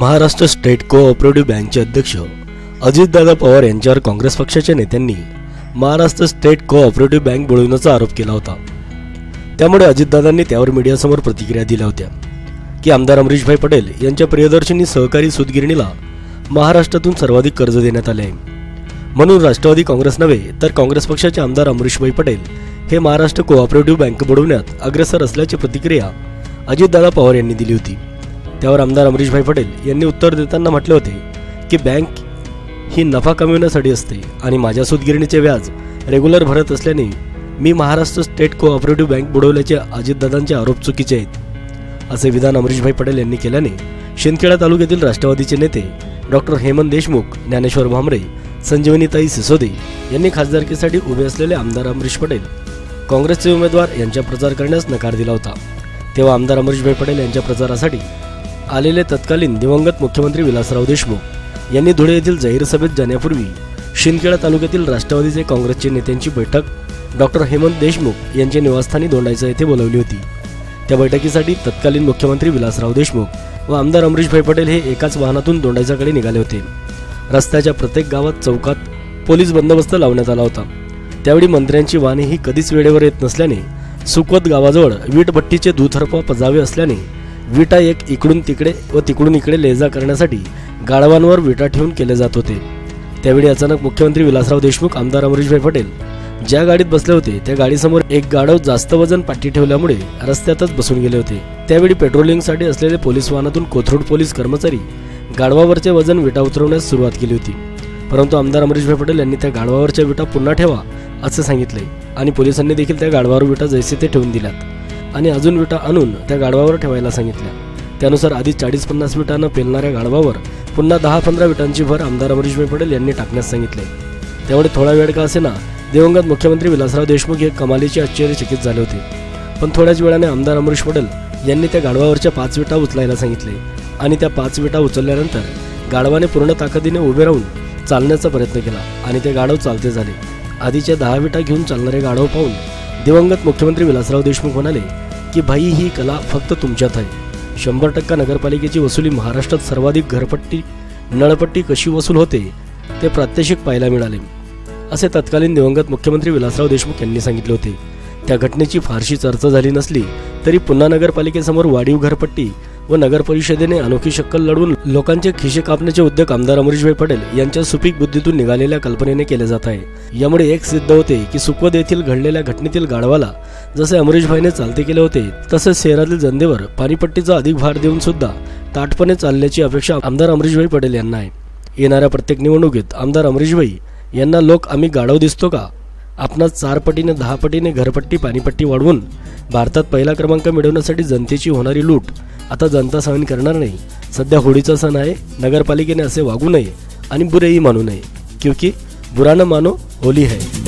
Maharashtra state cooperative बँकचे अध्यक्ष अजितदादा पवार यांच्यावर काँग्रेस पक्षाच्या नेत्यांनी महाराष्ट्र स्टेट कोऑपरेटिव्ह बँक बुडवण्याचा आरोप केला होता। त्यामुळे अजितदादांनी त्यावर मीडियासमोर प्रतिक्रिया दिल्या होत्या की आमदार अमरीशभाई पटेल यांच्या प्रियदर्शनी सहकारी सूतगिरणीला महाराष्ट्रातून सर्वाधिक कर्ज देण्यात आले आहे, म्हणून राष्ट्रवादी काँग्रेस नव्हे तर काँग्रेस पक्षाचे आमदार अमरीशभाई पटेल हे महाराष्ट्र कोऑपरेटिव्ह बँक बुडवण्यात अग्रेसर असल्याची प्रतिक्रिया अजितदादा पवार यांनी दिली होती। त्यावर आमदार अमरीशभाई पटेल यांनी उत्तर देताना म्हटले होते की बँक ही नफा कमविण्यासाठी असते आणि माझ्या सूतगिरणीचे व्याज रेग्युलर भरत असल्याने मी महाराष्ट्र स्टेट कोऑपरेटिव्ह बँक बुडवल्याचे अजितदादांचे आरोप चुकीचे आहेत, असे विधान अमरीशभाई पटेल यांनी केल्याने शिंदखेडा तालुक्यातील राष्ट्रवादीचे नेते डॉक्टर हेमंत देशमुख, ज्ञानेश्वर भामरे, संजीवनीताई सिसोदे यांनी खासदारकीसाठी उभे असलेले आमदार अमरीश पटेल काँग्रेसचे उमेदवार यांचा प्रचार करण्यास नकार दिला होता। तेव्हा आमदार अमरीशभाई पटेल यांच्या प्रचारासाठी आलेले तत्कालीन दिवंगत मुख्यमंत्री विलासराव देशमुख यांनी धुळे येथील जाहीर सभेत जाण्यापूर्वी शिंदखेडा तालुक्यातील राष्ट्रवादीचे काँग्रेसचे नेत्यांची बैठक डॉक्टर हेमंत देशमुख यांच्या निवासस्थानी दोंडाईचा येथे बोलावली होती। त्या बैठकीसाठी तत्कालीन मुख्यमंत्री विलासराव देशमुख व आमदार अमरीशभाई पटेल हे एकाच वाहनातून दोंडाईचाकडे निघाले होते। रस्त्याच्या प्रत्येक गावात चौकात पोलीस बंदोबस्त लावण्यात आला होता। त्यावेळी मंत्र्यांची वाहने ही कधीच वेळेवर येत नसल्याने सुकवत गावाजवळ वीटभट्टीचे दुतर्फा पजावे असल्याने विटा एक इकडून तिकडे व तिकडून इकडे ले जा करण्यासाठी गाडवांवर विटा ठेवून केले जात होते। त्यावेळी अचानक मुख्यमंत्री विलासराव देशमुख आमदार अमरीशभाई पटेल ज्या गाडीत बसले होते त्या गाडीसमोर एक गाढव जास्त वजन पाठी ठेवल्यामुळे रस्त्यातच बसून गेले होते। त्यावेळी पेट्रोलिंगसाठी असलेले पोलीस वाहनातून कोथरूड पोलीस कर्मचारी गाढवावरचे वजन विटा उतरवण्यास सुरुवात केली होती, परंतु आमदार अमरीशभाई पटेल यांनी त्या गाढवावरच्या विटा पुन्हा ठेवा असे सांगितले आणि पोलिसांनी देखील त्या गाढवावर विटा जैसे ते ठेवून दिल्यात आणि अजून विटा आणून त्या गाढवावर ठेवायला सांगितल्या। त्यानुसार आधी 40-50 विटांना पेलणाऱ्या गाढवावर पुन्हा 10-15 विटांची भर आमदार अमरीशभाई पटेल यांनी टाकण्यास सांगितले। त्यामुळे थोडा वेळ का असेना दिवंगत मुख्यमंत्री विलासराव देशमुख हे कमालीचे आश्चर्यचकित झाले होते, पण थोड्याच वेळाने आमदार अमरीश पटेल यांनी त्या गाढवावरच्या 5 विटा उचलायला सांगितले आणि त्या 5 विटा उचलल्यानंतर गाढवाने पूर्ण ताकदीने उभे राहून चालण्याचा प्रयत्न केला आणि ते गाढव चालते झाले। आधीच्या 10 विटा घेऊन चालणारे गाढव पाहून दिवंगत मुख्यमंत्री विलासराव देशमुख म्हणाले की भाई ही कला फक्त तुमच्यात आहे। 100% नगरपालिकेची वसुली महाराष्ट्रात सर्वाधिक घरपट्टी नळपट्टी कशी वसूल होते ते प्रात्यक्षिक पाहायला मिळाले, असे तत्कालीन दिवंगत मुख्यमंत्री विलासराव देशमुख यांनी सांगितले होते। त्या घटनेची फारशी चर्चा झाली नसली तरी पुन्हा नगरपालिकेसमोर वाढीव घरपट्टी व नगर परिषदेने अनोखी शक्कल लढवून लोकांचे खिशे कापण्याचे उद्योग आमदार अमरीशभाई पटेल यांच्या सुपीक बुद्धीतून निघालेल्या कल्पनेने केले जात आहे। यामुळे एक सिद्ध होते की सुकवत येथील घडलेल्या घटनेतील गाढवाला जसे अमरीशभाईने चालते केले होते तसेच शहरातील जनतेवर पाणीपट्टीचा अधिक भार देऊन सुद्धा ताटपणे चालण्याची अपेक्षा आमदार अमरीशभाई पटेल यांना आहे। येणाऱ्या प्रत्येक निवडणुकीत आमदार अमरीशभाई यांना लोक आम्ही गाढव दिसतो का, आपणास 4 पटीने 10 पटीने घरपट्टी पाणीपट्टी वाढवून भारतात पहिला क्रमांक मिळवण्यासाठी जनतेची होणारी लूट आता जनता सहन करणार नाही। सध्या होळीचा सण आहे, नगरपालिकेने असे वागू नये आणि बुरेही मानू नये, क्योंकि बुरा न मानो होली है।